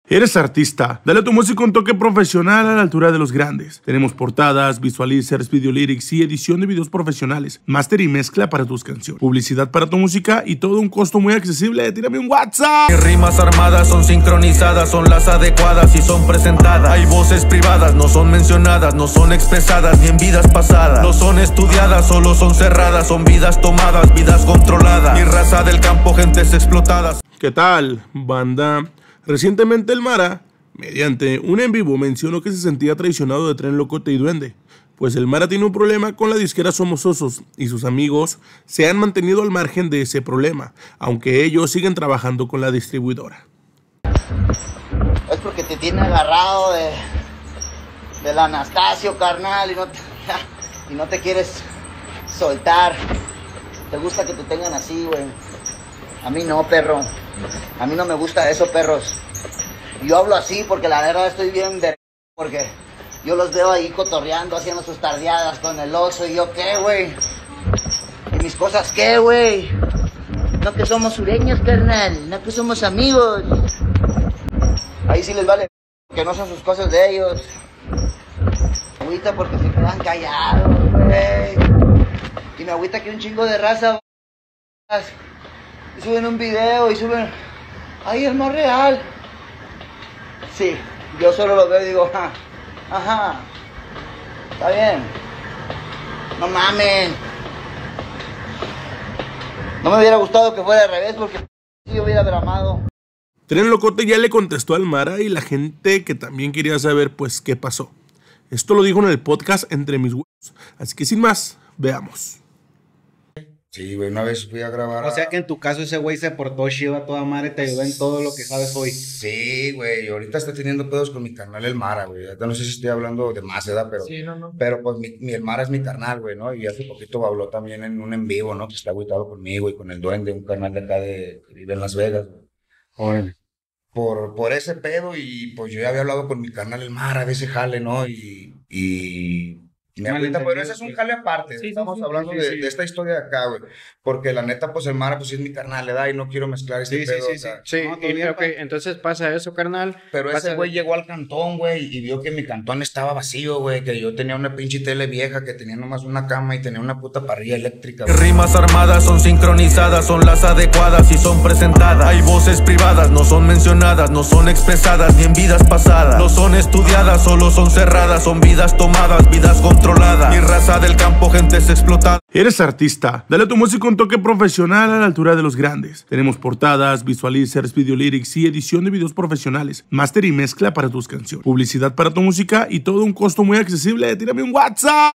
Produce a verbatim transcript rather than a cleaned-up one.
Eres artista, dale a tu música un toque profesional a la altura de los grandes. Tenemos portadas, visualizers, video lyrics y edición de videos profesionales, máster y mezcla para tus canciones, publicidad para tu música y todo a un costo muy accesible. Tírame un WhatsApp. Mis rimas armadas son sincronizadas, son las adecuadas y son presentadas. Hay voces privadas, no son mencionadas, no son expresadas ni en vidas pasadas. No son estudiadas, solo son cerradas, son vidas tomadas, vidas controladas. Mi raza del campo, gentes explotadas. ¿Qué tal, banda? Recientemente el Mara, mediante un en vivo, mencionó que se sentía traicionado de Tren Locote y Duende, pues el Mara tiene un problema con la disquera Somos Osos y sus amigos se han mantenido al margen de ese problema, aunque ellos siguen trabajando con la distribuidora. Es porque te tiene agarrado de, del Anastasio, carnal, y no, te, y no te quieres soltar. Te gusta que te tengan así, güey. A mí no, perro. A mí no me gusta eso, perros. Yo hablo así porque la verdad estoy bien de... Porque yo los veo ahí cotorreando, haciendo sus tardeadas con el oso. ¿Y yo qué, güey? ¿Y mis cosas qué, güey? No que somos sureños, carnal. No que somos amigos. Ahí sí les vale que no son sus cosas de ellos. Me agüita porque se quedan callados, güey. Y me agüita que un chingo de raza... Y suben un video y suben... ¡Ay, es más real! Sí, yo solo lo veo y digo... Ajá, ajá. Está bien. No mamen. No me hubiera gustado que fuera al revés porque... yo hubiera dramado. Tren Locote ya le contestó al Mara y la gente que también quería saber pues qué pasó. Esto lo dijo en el podcast Entre Mis Huevos. Así que sin más, veamos. Sí, güey, una vez fui a grabar. O sea que en tu caso ese güey se portó chido a toda madre, te ayudó en todo lo que sabes hoy. Sí, güey, ahorita está teniendo pedos con mi carnal el Mara, güey. Ahorita no sé si estoy hablando de más edad, pero... Sí, no, no. Pero pues mi, mi el Mara es mi carnal, güey, ¿no? Y hace poquito habló también en un en vivo, ¿no? Que está agüitado conmigo y con el Duende, un carnal de acá de... que vive en Las Vegas, güey. Órale. Por, por ese pedo y pues yo ya había hablado con mi carnal el Mara de ese jale, ¿no? Y... y me agüita, pero ese es un jale aparte. Sí, Estamos sí, sí, hablando sí, de, sí. de esta historia de acá, güey. Porque la neta, pues el Mara, pues sí es mi carnal, ¿verdad? Y no quiero mezclar este Sí, sí, pedo. sí, o sea, sí. Sí, No, todo y, bien, ok, pa. entonces pasa eso, carnal. Pero Pasa- ese güey llegó al cantón, güey, y vio que mi cantón estaba vacío, güey. Que yo tenía una pinche tele vieja, que tenía nomás una cama y tenía una puta parrilla eléctrica. Mis rimas armadas son sincronizadas, son las adecuadas y son presentadas. Hay voces privadas, no son mencionadas, no son expresadas ni en vidas pasadas. No son estudiadas, solo son cerradas, son vidas tomadas, vidas controladas. Mi raza del campo, gentes explotadas. Eres artista, dale a tu música un toque profesional a la altura de los grandes. Tenemos portadas, visualizers, video lyrics y edición de videos profesionales, máster y mezcla para tus canciones, publicidad para tu música y todo a un costo muy accesible. Tírame un WhatsApp.